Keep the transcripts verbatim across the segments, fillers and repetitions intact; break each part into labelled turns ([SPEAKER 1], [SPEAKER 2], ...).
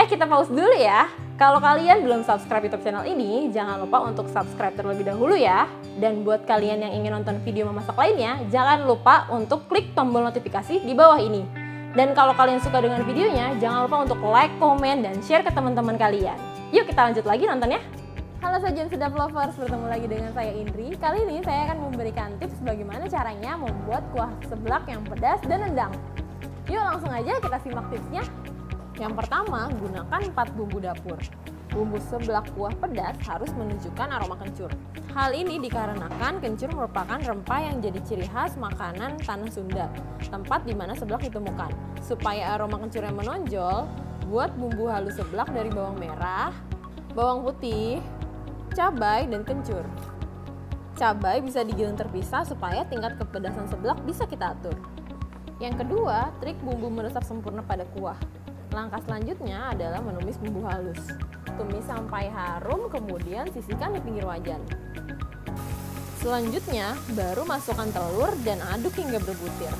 [SPEAKER 1] kita pause dulu ya. Kalau kalian belum subscribe YouTube channel ini, jangan lupa untuk subscribe terlebih dahulu ya. Dan buat kalian yang ingin nonton video memasak lainnya, jangan lupa untuk klik tombol notifikasi di bawah ini. Dan kalau kalian suka dengan videonya, jangan lupa untuk like, komen, dan share ke teman-teman kalian. Yuk kita lanjut lagi nontonnya. Halo Sajian Sedap Lovers, bertemu lagi dengan saya Indri. Kali ini saya akan memberikan tips bagaimana caranya membuat kuah seblak yang pedas dan nendang. Yuk langsung aja kita simak tipsnya. Yang pertama, gunakan empat bumbu dapur. Bumbu seblak kuah pedas harus menunjukkan aroma kencur. Hal ini dikarenakan kencur merupakan rempah yang jadi ciri khas makanan tanah Sunda, tempat di mana seblak ditemukan. Supaya aroma kencurnya menonjol, buat bumbu halus seblak dari bawang merah, bawang putih, cabai, dan kencur. Cabai bisa digiling terpisah supaya tingkat kepedasan seblak bisa kita atur. Yang kedua, trik bumbu meresap sempurna pada kuah. Langkah selanjutnya adalah menumis bumbu halus. Tumis sampai harum, kemudian sisihkan di pinggir wajan. Selanjutnya, baru masukkan telur dan aduk hingga berbutir.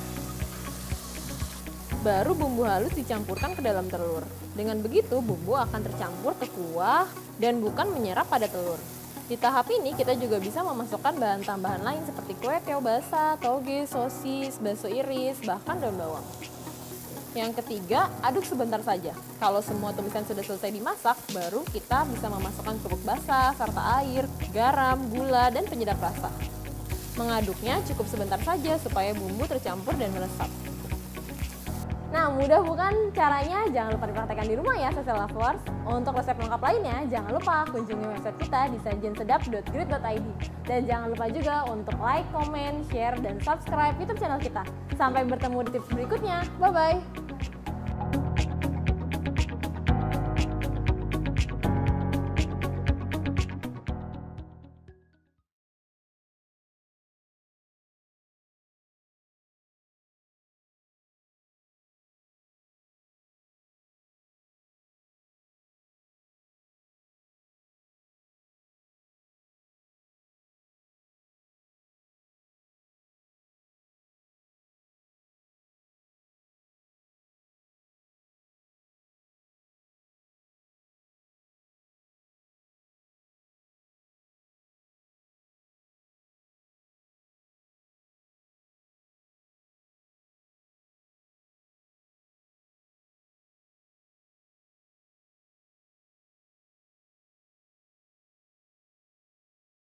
[SPEAKER 1] Baru bumbu halus dicampurkan ke dalam telur. Dengan begitu, bumbu akan tercampur ke kuah dan bukan menyerap pada telur. Di tahap ini, kita juga bisa memasukkan bahan tambahan lain seperti kue keo basah, toge, sosis, bakso iris, bahkan daun bawang. Yang ketiga, aduk sebentar saja. Kalau semua tumisan sudah selesai dimasak, baru kita bisa memasukkan kerupuk basah, serta air, garam, gula, dan penyedap rasa. Mengaduknya cukup sebentar saja supaya bumbu tercampur dan meresap. Nah, mudah bukan caranya? Jangan lupa dipraktekkan di rumah ya, Social Lovers. Untuk resep lengkap lainnya, jangan lupa kunjungi website kita di sajian sedap dot grid dot i d. Dan jangan lupa juga untuk like, comment, share, dan subscribe YouTube channel kita. Sampai bertemu di tips berikutnya. Bye-bye!